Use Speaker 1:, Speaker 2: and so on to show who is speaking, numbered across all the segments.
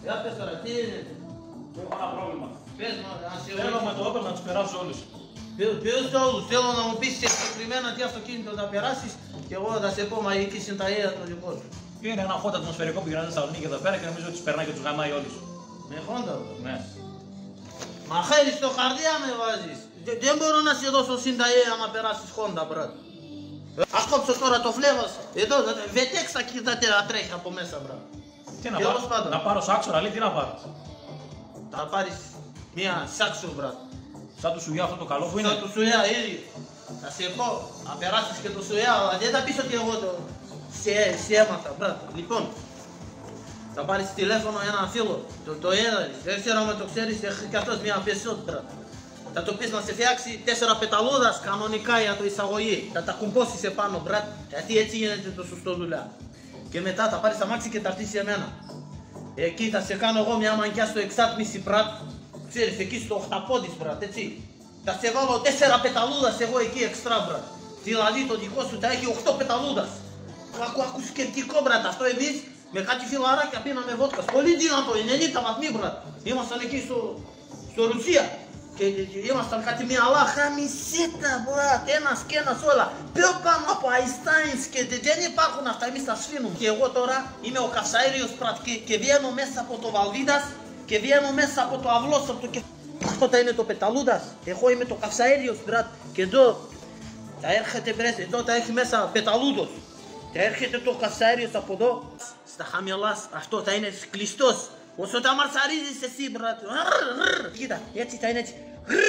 Speaker 1: Για πες τώρα, τι είναι?
Speaker 2: Έχω ένα πρόβλημα.
Speaker 1: Πες μου, αν σε
Speaker 2: Θέλω με το Opel να τους περάσω όλους.
Speaker 1: Ποιους όλους, θέλω να μου πεις και συγκεκριμένα τι αυτοκίνητο θα περάσεις και εγώ θα σε πω, μα εκεί συνταγέα το δικό σου.
Speaker 2: Είναι ένα Honda ατμοσφαιρικό που γυρνάει στη Θεσσαλονίκη εδώ πέρα και νομίζω ότι τους περνάει και τους γαμάει όλους.
Speaker 1: Με Honda.
Speaker 2: Ναι.
Speaker 1: Μα χέρι στο καρδιά με βάζεις. Δεν μπορώ να σε δώσω συνταγέα να περάσεις Honda, μπράτ. Ας κόψω τώρα το φλέβας. Εδώ, βετέξα κοιτάτε να τρέχει από μέσα, μπράτ.
Speaker 2: Τι να πάρω, να πάρω σάξορα, λέει, τι να πάρω.
Speaker 1: Θα πάρεις μια σάξο, μπράτ.
Speaker 2: Σαν του Σουιά αυτό το καλό που είναι.
Speaker 1: Σαν του Σουιά, ήδη. Θα σε πω, να περάσεις και το Σουιά, αλλά δεν θα πεις ότι εγώ το σε έμαθα, μπράτ. Λοιπόν, θα πάρεις τηλέφωνο έναν φίλο, το έδαλεις, δεν ξέρω αν το ξέρεις, έχει και αυτός μια πεσιότ, μπράτ. Θα το πεις να σε φτιάξει 4 πεταλούδας κανονικά για το εισαγωγή. Θα τα κουμπώσεις επάνω, μπράτ, γιατί έτσι γίνεται το σωστό δουλειά. Και μετά θα πάρεις αμάξι και θα έρθεις σε μένα. Εκεί θα σε κάνω εγώ μια μαγκιά στο εξάτμιση, μπράτ. Ξέρεις, εκεί στο οχταπόδις, μπράτ, έτσι. Θα σε βάλω 4 πεταλούδας εγώ εκεί εξτρά, μπράτ. Δηλαδή το δικό σου θα έχει 8 πεταλούδας. Άκου σκεπτικό, μπράτ, αυτό εμείς με κάτι φιλαράκια πίναμε βότκας. Πολύ δυνατό, 90 βαθμοί, μπράτ. Ήμασταν εκεί στο Ρουσία. Και ήμασταν κάτι μια λάχα μισέτα, μπράτ, ένας και ένας όλα. Πιο πάνω από Αϊστάινς και δεν υπάρχουν αυτά, εμείς τα σφήνουμε. Και εγώ τώρα είμαι ο καυσαέριος, μπράτ, και βγαίνω μέσα από το Βαλδίδας και βγαίνω μέσα από το αυλόσαπτο και... Αυτό θα είναι το πεταλούδας, εγώ είμαι το καυσαέριος, μπράτ, και εδώ θα έρχεται, μπράτ, εδώ θα έχει μέσα πεταλούδος. Θα έρχεται το καυσαέριος από εδώ, στα χαμηλά, αυτό θα είναι κλειστός. Όσο τα μαρσαρίζεις εσύ, μπράτ, κοίτα, έτσι θα είναι έτσι.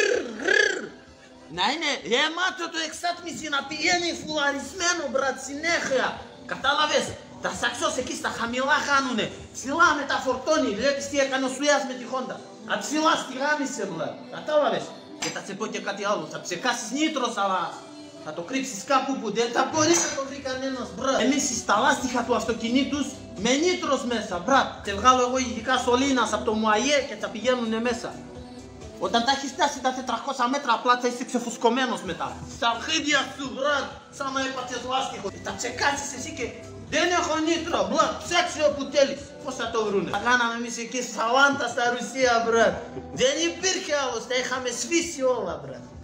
Speaker 1: Να είναι γεμάτο το εξάτμιση, να πηγαίνει φουλαρισμένο, μπράτ, συνέχεια. Κατάλαβες, τα σαξός εκεί στα χαμηλά χάνουνε. Ψηλά με τα φορτώνει, βλέπεις τι έκανε ο Σουιάς με τη Honda. Αψηλά στη γάμισε, μπράτ, κατάλαβες. Και θα σε πω και κάτι άλλο, θα ψεκάσεις νήτρος, αλλά θα το κρύψεις κάπου που δεν θα μπορεί να το βρει κανένας, μπράτ. Εμείς στα λάστιχα του αυτοκινήτους με νήτρος μέσα, μπράτ. Σε βγάλω εγώ ειδικά σωλήνας από το Μουαγέ και θα πηγαίνουνε μέσα. Όταν τα έχεις φτάσει τα 400 μέτρα απλά θα είσαι ξεφουσκωμένος μετά. Στα αρχίδια σου, μπράτ, σαν να έπαθες λάστιχο. Θα ψεκάσεις εσύ και δεν έχω νήτρο, μπράτ, ψάξε όπου θέλεις. Πώς θα το βρούνε. Θα κάναμε εμείς εκεί σαλάντα στα Ρουσία, μπράτ. Δεν υπήρχε άλλος, τα είχαμε σβήσει όλα, μπράτ.